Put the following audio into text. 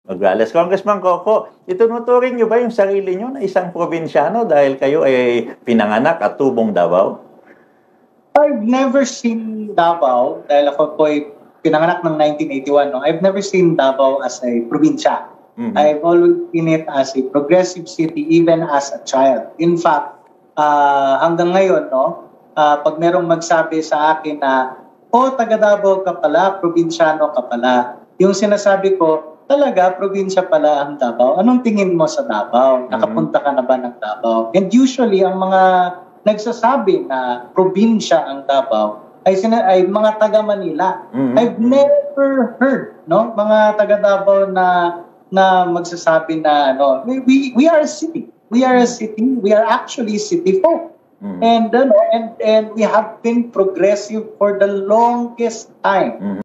Nograles. Congressman Koko, itunuturing niyo ba yung sarili niyo na isang probinsyano dahil kayo ay pinanganak at tubong Dabaw? I've never seen Dabaw, dahil ako po ay pinanganak ng 1981, no? I've never seen Dabaw as a probinsya. I've always seen it as a progressive city, even as a child. In fact, hanggang ngayon, no, pag merong magsabi sa akin na, taga Dabaw ka pala, probinsyano ka pala, yung sinasabi ko, talaga, probinsya pala ang Dabaw. Anong tingin mo sa Dabaw? Nakapunta ka na ba ng Dabaw? And usually, ang mga nagsasabi na probinsya ang Dabaw ay mga taga Manila. I've never heard, no, mga taga Dabaw na magsasabi na we are a city. We are a city. We are actually city folk. And we have been progressive for the longest time.